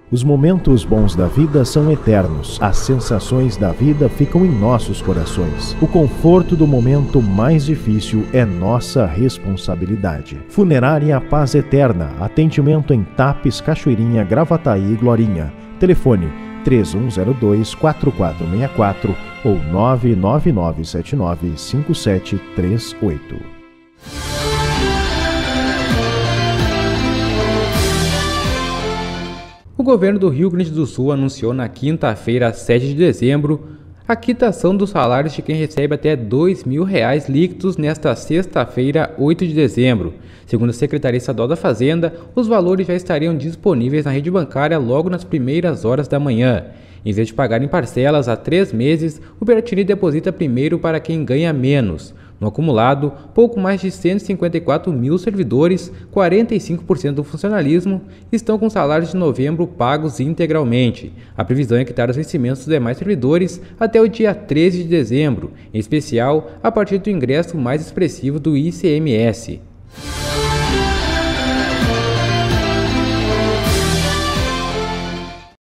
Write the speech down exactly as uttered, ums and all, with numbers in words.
Os momentos bons da vida são eternos. As sensações da vida ficam em nossos corações. O conforto do momento mais difícil é nossa responsabilidade. Funerária Paz Eterna. Atendimento em Tapes, Cachoeirinha, Gravataí e Glorinha. Telefone três um zero dois, quatro quatro seis quatro ou nove nove nove sete nove, cinco sete três oito. O governo do Rio Grande do Sul anunciou na quinta-feira, sete de dezembro, a quitação dos salários de quem recebe até dois mil reais líquidos nesta sexta-feira, oito de dezembro. Segundo a Secretaria Estadual da Fazenda, os valores já estariam disponíveis na rede bancária logo nas primeiras horas da manhã. Em vez de pagar em parcelas a três meses, o Piratini deposita primeiro para quem ganha menos. No acumulado, pouco mais de cento e cinquenta e quatro mil servidores, quarenta e cinco por cento do funcionalismo, estão com salários de novembro pagos integralmente. A previsão é quitar os vencimentos dos demais servidores até o dia treze de dezembro, em especial a partir do ingresso mais expressivo do I C M S.